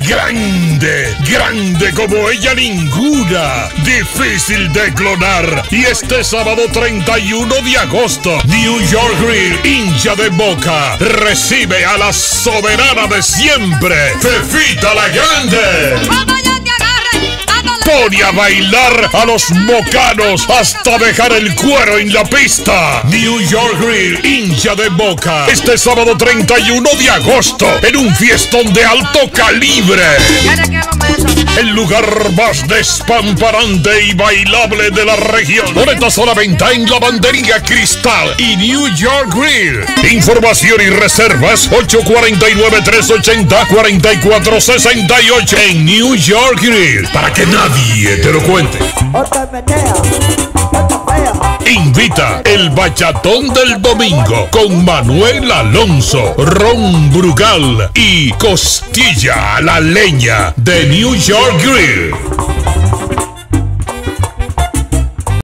Grande, grande como ella ninguna. Difícil de clonar. Y este sábado 31 de agosto, New York Grill, hincha de Boca, recibe a la soberana de siempre, Fefita la Grande. Pone a bailar a los mocanos hasta dejar el cuero en la pista. New York Grill, hincha de Boca, este sábado 31 de agosto, en un fiestón de alto calibre. El lugar más despamparante y bailable de la región. Boletas a la venta en Lavandería Cristal y New York Grill. Información y reservas 849-380-4468 en New York Grill. Para que nadie te lo cuente. Invita el bachatón del domingo con Manuel Alonso, Ron Brugal y Costilla a la leña de New York Grill.